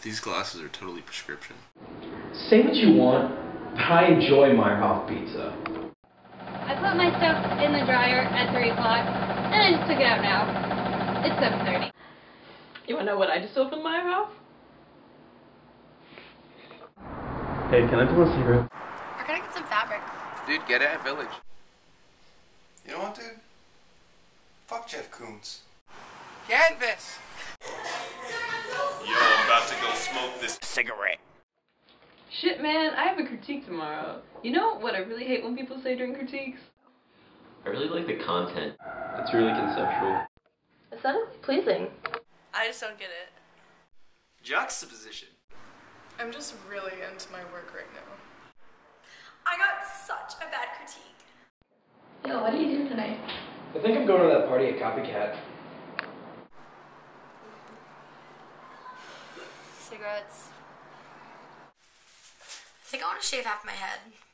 These glasses are totally prescription. Say what you want, but I enjoy Meyerhoff pizza. I put my stuff in the dryer at 3 o'clock, and I just took it out now. It's 7:30. You wanna know what I just opened Meyerhoff? Hey, can I pull a cigarette? We're gonna get some fabric. Dude, get it at Village. You know what, dude? Fuck Jeff Koons. Canvas! Yo, I'm about to go smoke this cigarette. Shit, man, I have a critique tomorrow. You know what I really hate when people say during critiques? I really like the content. It's really conceptual. Aesthetically pleasing. I just don't get it. Juxtaposition. I'm just really into my work right now. I got such a bad critique. Yo, what are you doing tonight? I think I'm going to that party at Copycat. Cigarettes. I think I want to shave half my head.